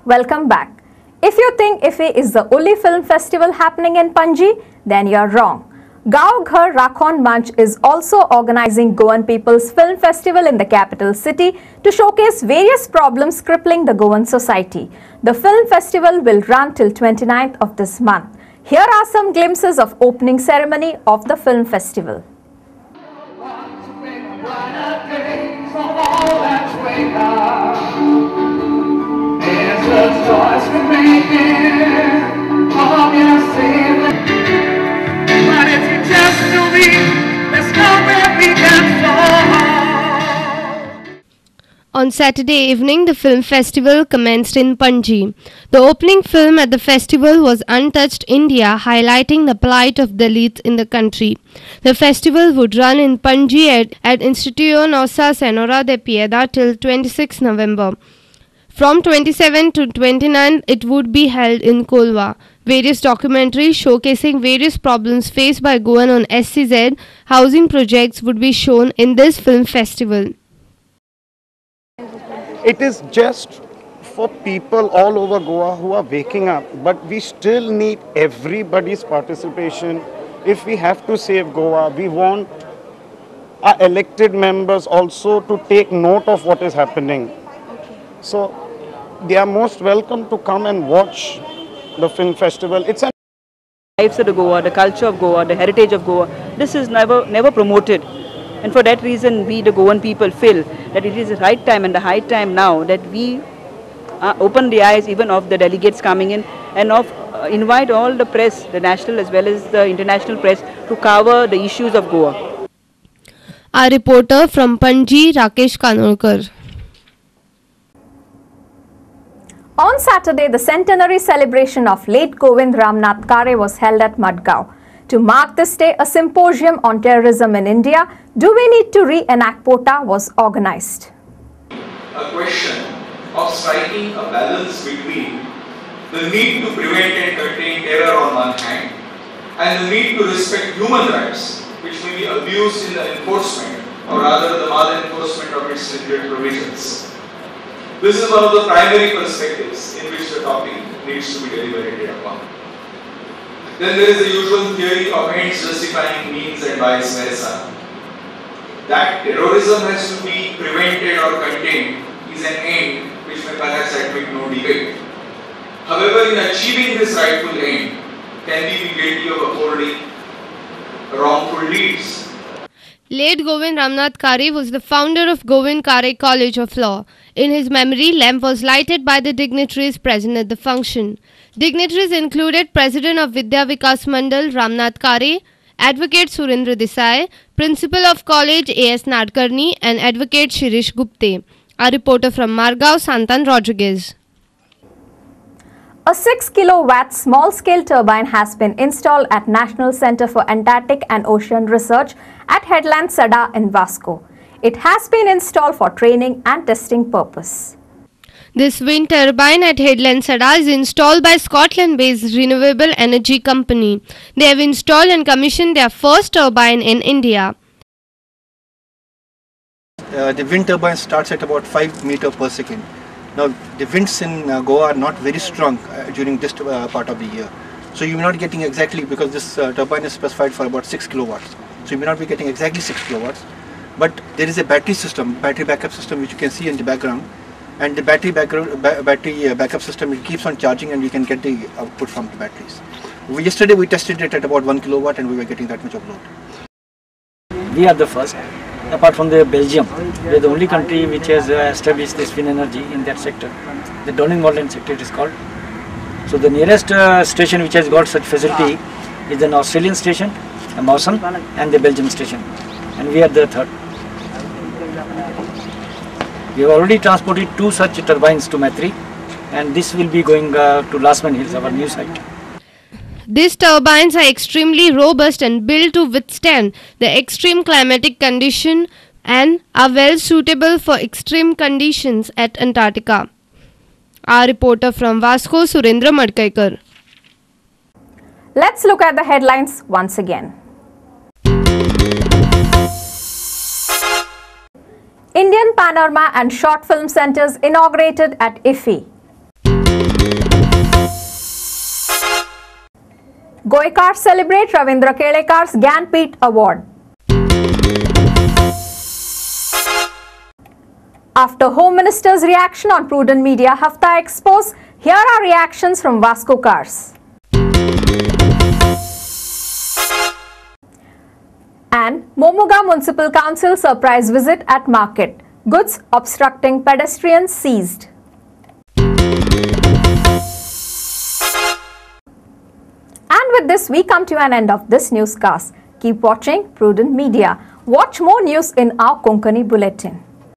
Welcome back. If you think IFFI is the only film festival happening in Panji, then you're wrong. Gao Ghar Rakhon Manch is also organizing Goan People's Film Festival in the capital city to showcase various problems crippling the Goan society. The film festival will run till 29th of this month. Here are some glimpses of opening ceremony of the film festival. On Saturday evening, the film festival commenced in Panji. The opening film at the festival was Untouched India, highlighting the plight of Dalits in the country. The festival would run in Panji at Instituto Nossa Senhora de Piedade till 26 November. From 27 to 29, it would be held in Kolwa. Various documentaries showcasing various problems faced by Goan on SCZ housing projects would be shown in this film festival. It is just for people all over Goa who are waking up, but we still need everybody's participation. If we have to save Goa, we want our elected members also to take note of what is happening. So they are most welcome to come and watch the film festival. It's an lives of Goa, the culture of Goa, the heritage of Goa. This is never promoted. And for that reason, we, the Goan people, feel that it is the right time and the high time now that we open the eyes even of the delegates coming in and invite all the press, the national as well as the international press, to cover the issues of Goa. Our reporter from Panji, Rakesh Kanolkar. On Saturday, the centenary celebration of late Govind Ramnath Kare was held at Madgaon. To mark this day, a symposium on terrorism in India, Do We Need to Reenact POTA, was organized. A question of striking a balance between the need to prevent and contain terror on one hand and the need to respect human rights, which may be abused in the enforcement or rather the mal-enforcement of its stringent provisions. This is one of the primary perspectives in which the topic needs to be deliberated upon. Then there is the usual theory of ends justifying means and vice versa. That terrorism has to be prevented or contained is an end which may perhaps admit no debate. However, in achieving this rightful end, can we be guilty of upholding wrongful deeds? Late Govind Ramnath Kare was the founder of Govind Kare College of Law. In his memory, lamp was lighted by the dignitaries present at the function. Dignitaries included President of Vidya Vikas Mandal Ramnath Kare, Advocate Surendra Desai, Principal of College A.S. Nadkarni and Advocate Shirish Gupte. Our reporter from Margao, Santan Rodriguez. A 6 kilowatt small-scale turbine has been installed at National Center for Antarctic and Ocean Research at Headland Sada in Vasco. It has been installed for training and testing purpose. This wind turbine at Headland Sada is installed by Scotland-based renewable energy company. They have installed and commissioned their first turbine in India. The wind turbine starts at about 5 meters per second. Now, the winds in Goa are not very strong during this part of the year. So you may not be getting exactly, because this turbine is specified for about 6 kilowatts. So you may not be getting exactly 6 kilowatts. But there is a battery system, battery backup system, which you can see in the background. And the battery backup system, it keeps on charging and we can get the output from the batteries. Yesterday we tested it at about 1 kilowatt and we were getting that much of load. We are the first, apart from the Belgium. We are the only country which has established this wind energy in that sector. The Doning-Moreland sector it is called. So the nearest station which has got such facility is an Australian station, a Mawson, and the Belgian station. And we are the third. We have already transported 2 such turbines to Maitri, and this will be going to Lasman Hills, our new site. These turbines are extremely robust and built to withstand the extreme climatic condition and are well suitable for extreme conditions at Antarctica. Our reporter from Vasco, Surendra Madkaikar. Let's look at the headlines once again. Indian Panorama and Short Film Centres inaugurated at IFFI. Goekars celebrate Ravindra Kelekar's Gyanpeeth Award. After Home Minister's reaction on Prudent Media Hafta Expos, here are reactions from Vasco Cars. And Momuga Municipal Council surprise visit at market. Goods obstructing pedestrians seized. And with this, we come to an end of this newscast. Keep watching Prudent Media. Watch more news in our Konkani Bulletin.